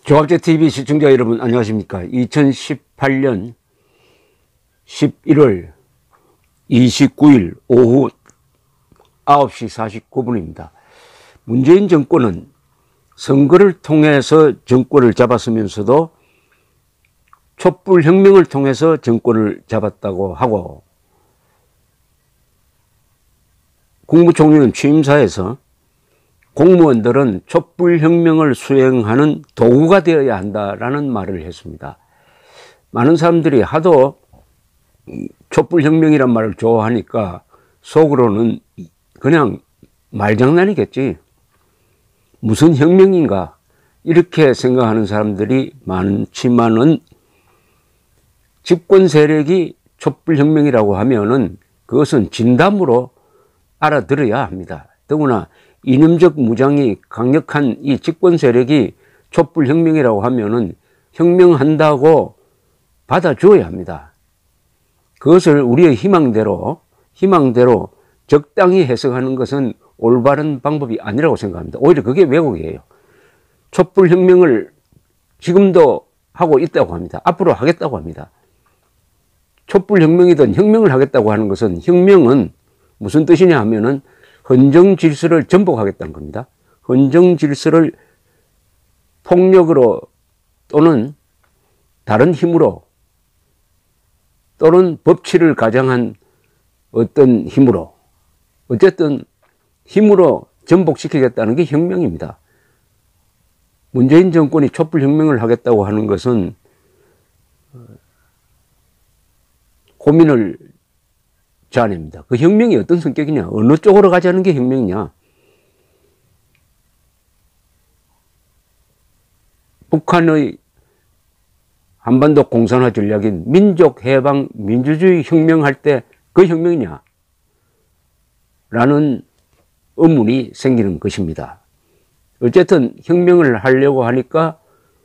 조합제TV 시청자 여러분 안녕하십니까. 2018년 11월 29일 오후 9시 49분입니다. 문재인 정권은 선거를 통해서 정권을 잡았으면서도 촛불혁명을 통해서 정권을 잡았다고 하고, 국무총리는 취임사에서 공무원들은 촛불혁명을 수행하는 도구가 되어야 한다라는 말을 했습니다. 많은 사람들이 하도 촛불혁명이란 말을 좋아하니까 속으로는 그냥 말장난이겠지, 무슨 혁명인가 이렇게 생각하는 사람들이 많지만은, 집권 세력이 촛불혁명이라고 하면은 그것은 진담으로 알아들어야 합니다. 더구나 이념적 무장이 강력한 이 집권 세력이 촛불혁명이라고 하면은 혁명한다고 받아줘야 합니다. 그것을 우리의 희망대로 적당히 해석하는 것은 올바른 방법이 아니라고 생각합니다. 오히려 그게 왜곡이에요. 촛불혁명을 지금도 하고 있다고 합니다. 앞으로 하겠다고 합니다. 촛불혁명이든 혁명을 하겠다고 하는 것은, 혁명은 무슨 뜻이냐 하면은 헌정 질서를 전복하겠다는 겁니다. 헌정 질서를 폭력으로 또는 다른 힘으로 또는 법치를 가장한 어떤 힘으로, 어쨌든 힘으로 전복시키겠다는 게 혁명입니다. 문재인 정권이 촛불혁명을 하겠다고 하는 것은 고민을 자아냅니다. 그 혁명이 어떤 성격이냐, 어느 쪽으로 가자는 게 혁명이냐. 북한의 한반도 공산화 전략인 민족해방 민주주의 혁명할 때 그 혁명이냐 라는 의문이 생기는 것입니다. 어쨌든 혁명을 하려고 하니까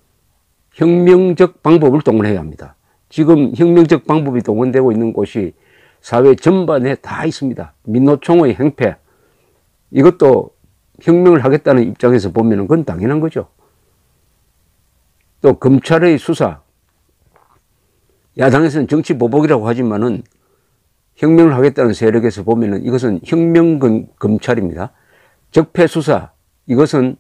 혁명적 방법을 동원해야 합니다. 지금 혁명적 방법이 동원되고 있는 곳이 사회 전반에 다 있습니다. 민노총의 행패, 이것도 혁명을 하겠다는 입장에서 보면 그건 당연한 거죠. 또 검찰의 수사, 야당에서는 정치 보복이라고 하지만은 혁명을 하겠다는 세력에서 보면은 이것은 혁명 검찰입니다. 적폐 수사, 이것은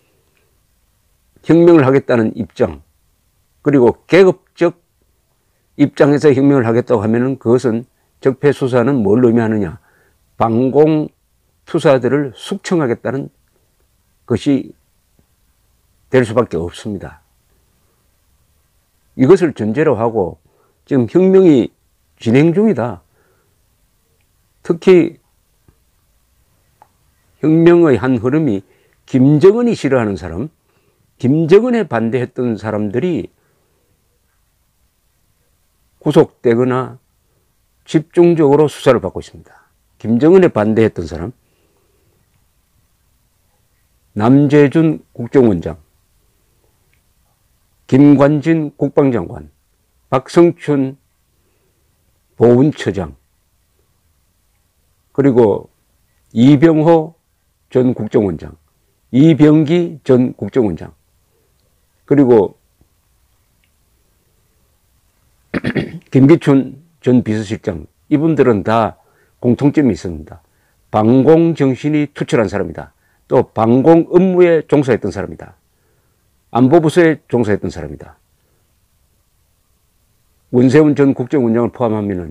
혁명을 하겠다는 입장, 그리고 계급적 입장에서 혁명을 하겠다고 하면은 그것은, 적폐 수사는 뭘 의미하느냐, 반공 투사들을 숙청하겠다는 것이 될 수밖에 없습니다. 이것을 전제로 하고 지금 혁명이 진행 중이다. 특히 혁명의 한 흐름이 김정은이 싫어하는 사람, 김정은에 반대했던 사람들이 구속되거나 집중적으로 수사를 받고 있습니다. 김정은에 반대했던 사람, 남재준 국정원장, 김관진 국방장관, 박성춘 보훈처장, 그리고 이병호 전 국정원장, 이병기 전 국정원장, 그리고 김기춘 전 비서실장, 이분들은 다 공통점이 있습니다. 반공 정신이 투철한 사람이다. 또 반공 업무에 종사했던 사람이다. 안보부서에 종사했던 사람이다. 원세훈 전 국정원장을 포함하면은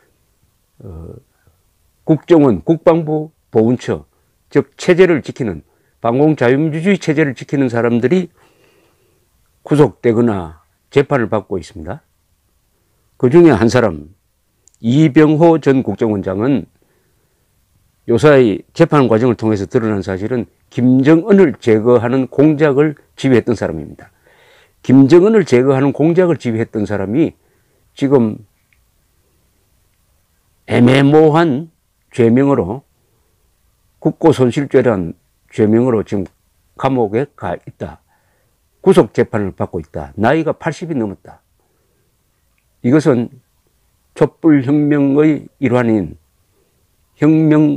국정원, 국방부, 보훈처, 즉 체제를 지키는, 반공 자유민주주의 체제를 지키는 사람들이 구속되거나 재판을 받고 있습니다. 그 중에 한 사람, 이병호 전 국정원장은 요사이 재판 과정을 통해서 드러난 사실은 김정은을 제거하는 공작을 지휘했던 사람입니다. 김정은을 제거하는 공작을 지휘했던 사람이 지금 애매모호한 죄명으로, 국고손실죄라는 죄명으로 지금 감옥에 가 있다. 구속 재판을 받고 있다. 나이가 80이 넘었다. 이것은 촛불혁명의 일환인 혁명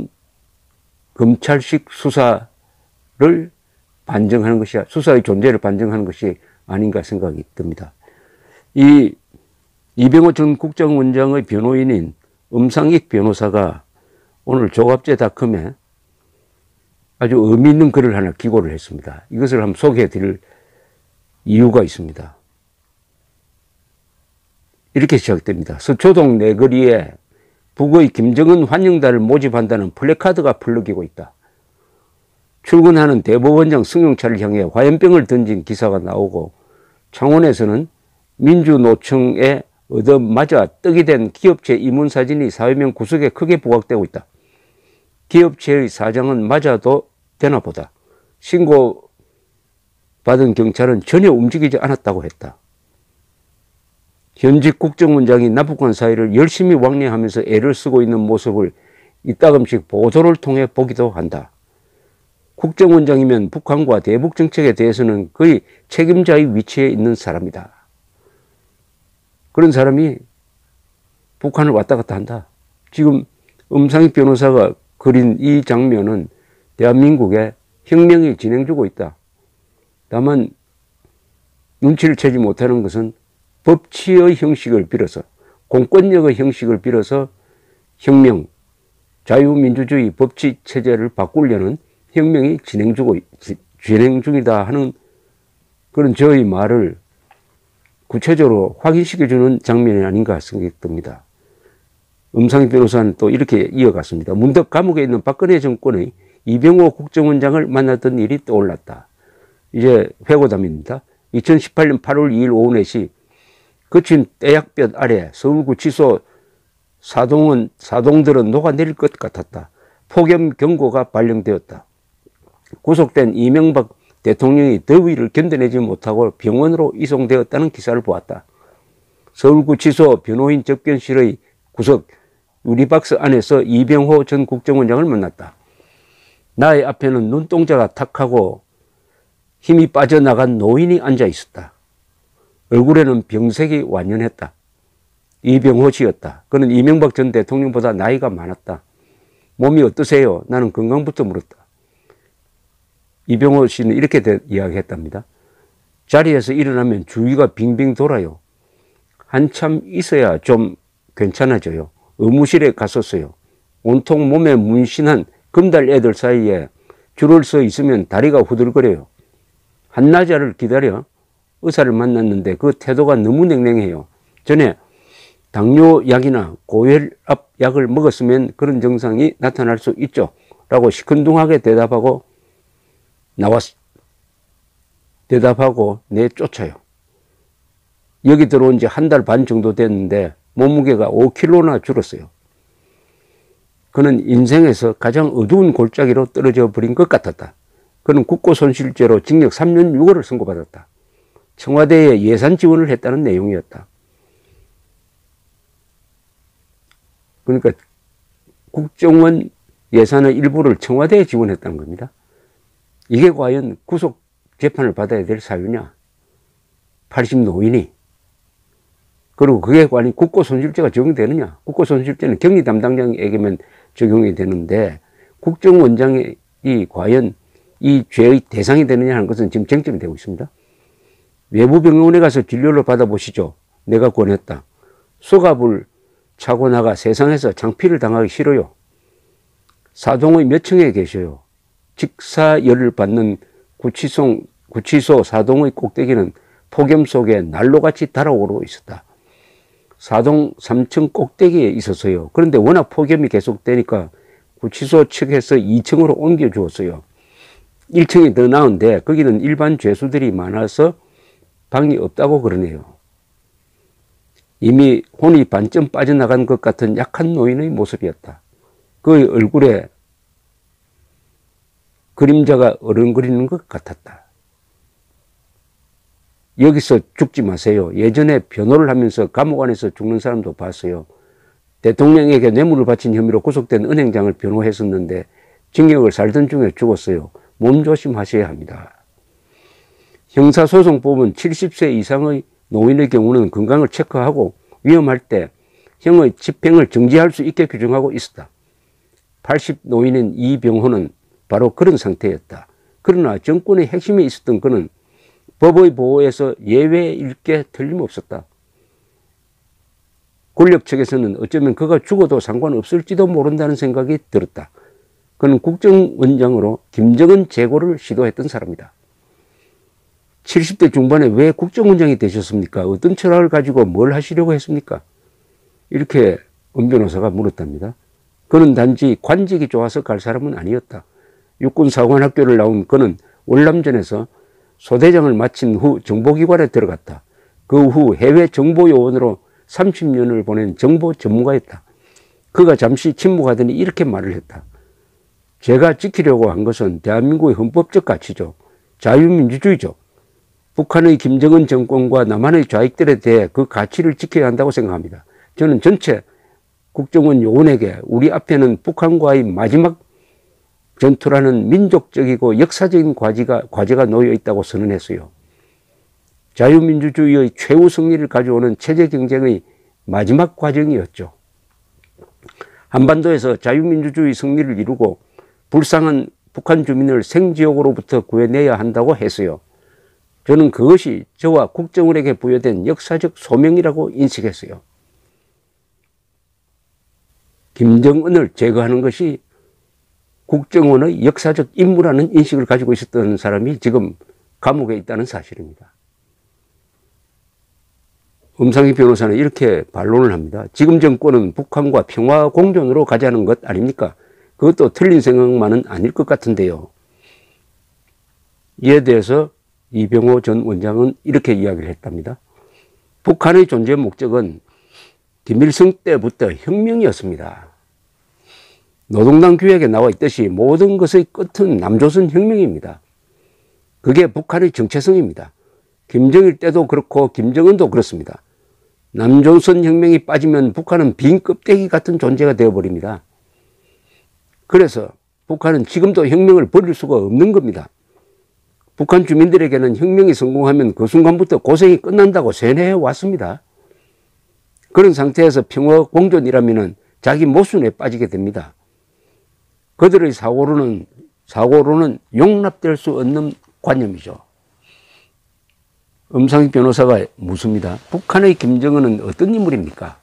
검찰식 수사를 반증하는 것이, 수사의 존재를 반증하는 것이 아닌가 생각이 듭니다. 이 이병호 전 국정원장의 변호인인 음상익 변호사가 오늘 조갑제닷컴에 아주 의미 있는 글을 하나 기고를 했습니다. 이것을 한번 소개해 드릴 이유가 있습니다. 이렇게 시작됩니다. 서초동 내거리에 북의 김정은 환영단을 모집한다는 플래카드가 풀러기고 있다. 출근하는 대법원장 승용차를 향해 화염병을 던진 기사가 나오고 창원에서는 민주노총에 얻어맞아 떡이 된 기업체 이문사진이 사회면 구석에 크게 부각되고 있다. 기업체의 사장은 맞아도 되나 보다. 신고받은 경찰은 전혀 움직이지 않았다고 했다. 현직 국정원장이 남북한 사이를 열심히 왕래하면서 애를 쓰고 있는 모습을 이따금씩 보도를 통해 보기도 한다. 국정원장이면 북한과 대북 정책에 대해서는 거의 책임자의 위치에 있는 사람이다. 그런 사람이 북한을 왔다 갔다 한다. 지금 음상익 변호사가 그린 이 장면은 대한민국에 혁명이 진행되고 있다. 다만 눈치를 채지 못하는 것은 법치의 형식을 빌어서, 공권력의 형식을 빌어서 혁명, 자유민주주의 법치 체제를 바꾸려는 혁명이 진행 중이다 하는 그런 저의 말을 구체적으로 확인시켜주는 장면이 아닌가 생각이 듭니다. 음상익 변호사는 또 이렇게 이어갔습니다. 문득 감옥에 있는 박근혜 정권의 이병호 국정원장을 만났던 일이 떠올랐다. 이제 회고담입니다. 2018년 8월 2일 오후 4시 거친 떼약볕 아래 서울구치소 사동들은 녹아내릴 것 같았다. 폭염 경고가 발령되었다. 구속된 이명박 대통령이 더위를 견뎌내지 못하고 병원으로 이송되었다는 기사를 보았다. 서울구치소 변호인 접견실의 구석 유리박스 안에서 이병호 전 국정원장을 만났다. 나의 앞에는 눈동자가 탁하고 힘이 빠져나간 노인이 앉아 있었다. 얼굴에는 병색이 완연했다. 이병호 씨였다. 그는 이명박 전 대통령보다 나이가 많았다. 몸이 어떠세요? 나는 건강부터 물었다. 이병호 씨는 이렇게 이야기했답니다. 자리에서 일어나면 주위가 빙빙 돌아요. 한참 있어야 좀 괜찮아져요. 의무실에 갔었어요. 온통 몸에 문신한 금달 애들 사이에 줄을 서 있으면 다리가 후들거려요. 한나절을 기다려 의사를 만났는데 그 태도가 너무 냉랭해요. 전에 당뇨약이나 고혈압 약을 먹었으면 그런 증상이 나타날 수 있죠. 라고 시큰둥하게 대답하고 내쫓아요. 여기 들어온 지 한 달 반 정도 됐는데 몸무게가 5kg나 줄었어요. 그는 인생에서 가장 어두운 골짜기로 떨어져 버린 것 같았다. 그는 국고손실죄로 징역 3년 6월을 선고받았다. 청와대에 예산 지원을 했다는 내용이었다. 그러니까 국정원 예산의 일부를 청와대에 지원했다는 겁니다. 이게 과연 구속 재판을 받아야 될 사유냐? 80 노인이. 그리고 그게 과연 국고손실죄가 적용되느냐? 국고손실죄는 격리 담당자에게만 적용이 되는데 국정원장이 과연 이 죄의 대상이 되느냐 하는 것은 지금 쟁점이 되고 있습니다. 외부 병원에 가서 진료를 받아보시죠. 내가 권했다. 수갑을 차고 나가 세상에서 장피를 당하기 싫어요. 사동의 몇 층에 계셔요. 직사열을 받는 구치소 사동의 꼭대기는 폭염 속에 난로같이 달아오르고 있었다. 사동 3층 꼭대기에 있었어요. 그런데 워낙 폭염이 계속되니까 구치소 측에서 2층으로 옮겨주었어요. 1층이 더 나은데 거기는 일반 죄수들이 많아서 방이 없다고 그러네요. 이미 혼이 반쯤 빠져나간 것 같은 약한 노인의 모습이었다. 그의 얼굴에 그림자가 어른거리는 것 같았다. 여기서 죽지 마세요. 예전에 변호를 하면서 감옥 안에서 죽는 사람도 봤어요. 대통령에게 뇌물을 바친 혐의로 구속된 은행장을 변호했었는데 징역을 살던 중에 죽었어요. 몸조심하셔야 합니다. 형사소송법은 70세 이상의 노인의 경우는 건강을 체크하고 위험할 때 형의 집행을 정지할 수 있게 규정하고 있었다. 80 노인인 이병호는 바로 그런 상태였다. 그러나 정권의 핵심에 있었던 그는 법의 보호에서 예외일 게 틀림없었다. 권력 측에서는 어쩌면 그가 죽어도 상관없을지도 모른다는 생각이 들었다. 그는 국정원장으로 김정은 재고를 시도했던 사람이다. 70대 중반에 왜 국정원장이 되셨습니까? 어떤 철학을 가지고 뭘 하시려고 했습니까? 이렇게 은 변호사가 물었답니다. 그는 단지 관직이 좋아서 갈 사람은 아니었다. 육군사관학교를 나온 그는 월남전에서 소대장을 마친 후 정보기관에 들어갔다. 그 후 해외 정보요원으로 30년을 보낸 정보 전문가였다. 그가 잠시 침묵하더니 이렇게 말을 했다. 제가 지키려고 한 것은 대한민국의 헌법적 가치죠. 자유민주주의죠. 북한의 김정은 정권과 남한의 좌익들에 대해 그 가치를 지켜야 한다고 생각합니다. 저는 전체 국정원 요원에게 우리 앞에는 북한과의 마지막 전투라는 민족적이고 역사적인 과제가 놓여 있다고 선언했어요. 자유민주주의의 최후 승리를 가져오는 체제 경쟁의 마지막 과정이었죠. 한반도에서 자유민주주의 승리를 이루고 불쌍한 북한 주민을 생지옥으로부터 구해내야 한다고 했어요. 저는 그것이 저와 국정원에게 부여된 역사적 소명이라고 인식했어요. 김정은을 제거하는 것이 국정원의 역사적 임무라는 인식을 가지고 있었던 사람이 지금 감옥에 있다는 사실입니다. 음상희 변호사는 이렇게 반론을 합니다. 지금 정권은 북한과 평화 공존으로 가자는 것 아닙니까? 그것도 틀린 생각만은 아닐 것 같은데요. 이에 대해서 이병호 전 원장은 이렇게 이야기를 했답니다. 북한의 존재 목적은 김일성 때부터 혁명이었습니다. 노동당 규약에 나와 있듯이 모든 것의 끝은 남조선 혁명입니다. 그게 북한의 정체성입니다. 김정일 때도 그렇고 김정은도 그렇습니다. 남조선 혁명이 빠지면 북한은 빈 껍데기 같은 존재가 되어버립니다. 그래서 북한은 지금도 혁명을 버릴 수가 없는 겁니다. 북한 주민들에게는 혁명이 성공하면 그 순간부터 고생이 끝난다고 세뇌해 왔습니다. 그런 상태에서 평화 공존이라면 자기 모순에 빠지게 됩니다. 그들의 사고로는 용납될 수 없는 관념이죠. 음상희 변호사가 묻습니다. 북한의 김정은은 어떤 인물입니까?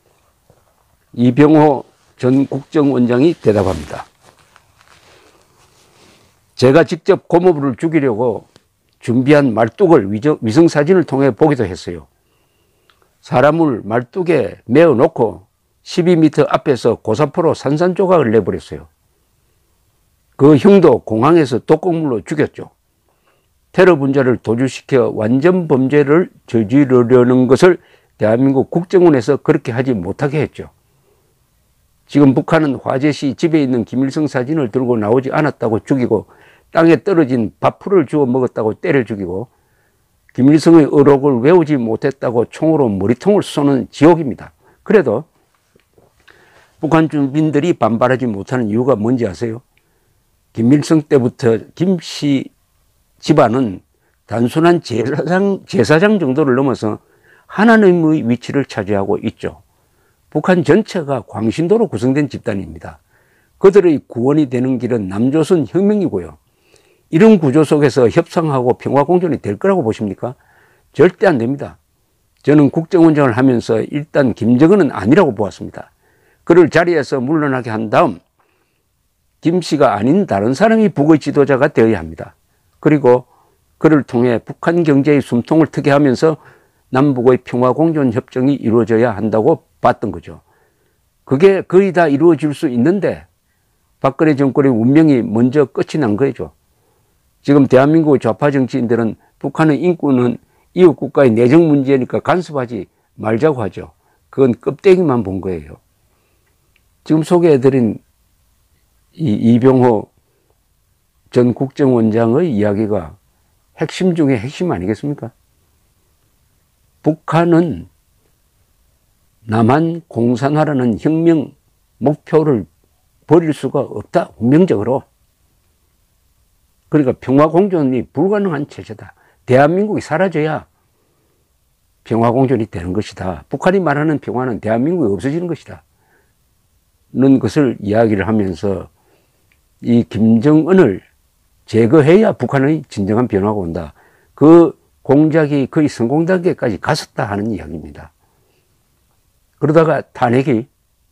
이병호 전 국정원장이 대답합니다. 제가 직접 고모부를 죽이려고 준비한 말뚝을 위성사진을 통해 보기도 했어요. 사람을 말뚝에 메어 놓고 12m 앞에서 고사포로 산산조각을 내버렸어요. 그 형도 공항에서 독극물로 죽였죠. 테러 분자를 도주시켜 완전 범죄를 저지르려는 것을 대한민국 국정원에서 그렇게 하지 못하게 했죠. 지금 북한은 화재시 집에 있는 김일성 사진을 들고 나오지 않았다고 죽이고 땅에 떨어진 밥풀을 주워 먹었다고 때려 죽이고 김일성의 의록을 외우지 못했다고 총으로 머리통을 쏘는 지옥입니다. 그래도 북한 주민들이 반발하지 못하는 이유가 뭔지 아세요? 김일성 때부터 김씨 집안은 단순한 제사장 정도를 넘어서 하나님의 위치를 차지하고 있죠. 북한 전체가 광신도로 구성된 집단입니다. 그들의 구원이 되는 길은 남조선 혁명이고요. 이런 구조 속에서 협상하고 평화공존이 될 거라고 보십니까? 절대 안 됩니다. 저는 국정원장을 하면서 일단 김정은은 아니라고 보았습니다. 그를 자리에서 물러나게 한 다음 김씨가 아닌 다른 사람이 북의 지도자가 되어야 합니다. 그리고 그를 통해 북한 경제의 숨통을 트게 하면서 남북의 평화공존 협정이 이루어져야 한다고 봤던 거죠. 그게 거의 다 이루어질 수 있는데 박근혜 정권의 운명이 먼저 끝이 난 거죠. 지금 대한민국의 좌파 정치인들은 북한의 인권은 이웃 국가의 내정 문제니까 간섭하지 말자고 하죠. 그건 껍데기만 본 거예요. 지금 소개해드린 이병호 전 국정원장의 이야기가 핵심 중에 핵심 아니겠습니까? 북한은 남한 공산화라는 혁명 목표를 버릴 수가 없다. 운명적으로. 그러니까 평화공존이 불가능한 체제다. 대한민국이 사라져야 평화공존이 되는 것이다. 북한이 말하는 평화는 대한민국이 없어지는 것이다. 는 것을 이야기를 하면서 이 김정은을 제거해야 북한의 진정한 변화가 온다. 그 공작이 거의 성공 단계까지 갔었다 하는 이야기입니다. 그러다가 탄핵이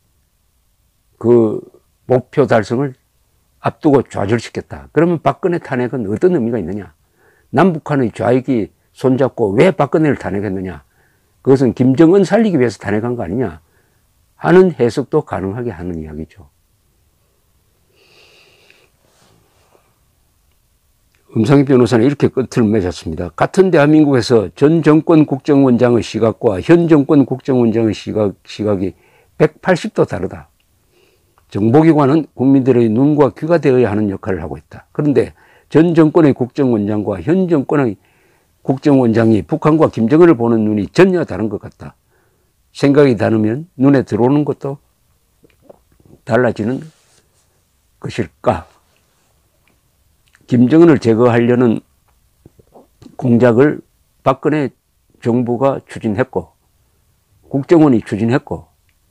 그 목표 달성을 앞두고 좌절시켰다. 그러면 박근혜 탄핵은 어떤 의미가 있느냐? 남북한의 좌익이 손잡고 왜 박근혜를 탄핵했느냐? 그것은 김정은 살리기 위해서 탄핵한 거 아니냐? 하는 해석도 가능하게 하는 이야기죠. 음상희 변호사는 이렇게 끝을 맺었습니다. 같은 대한민국에서 전 정권 국정원장의 시각과 현 정권 국정원장의 시각이 180도 다르다. 정보기관은 국민들의 눈과 귀가 되어야 하는 역할을 하고 있다. 그런데 전 정권의 국정원장과 현 정권의 국정원장이 북한과 김정은을 보는 눈이 전혀 다른 것 같다. 생각이 다르면 눈에 들어오는 것도 달라지는 것일까? 김정은을 제거하려는 공작을 박근혜 정부가 추진했고 국정원이 추진했고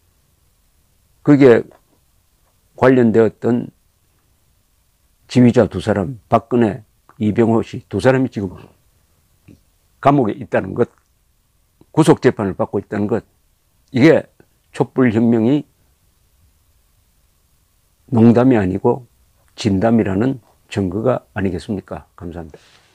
그게 관련되었던 지휘자 두 사람, 박근혜, 이병호 씨 두 사람이 지금 감옥에 있다는 것, 구속재판을 받고 있다는 것, 이게 촛불혁명이 농담이 아니고 진담이라는 증거가 아니겠습니까? 감사합니다.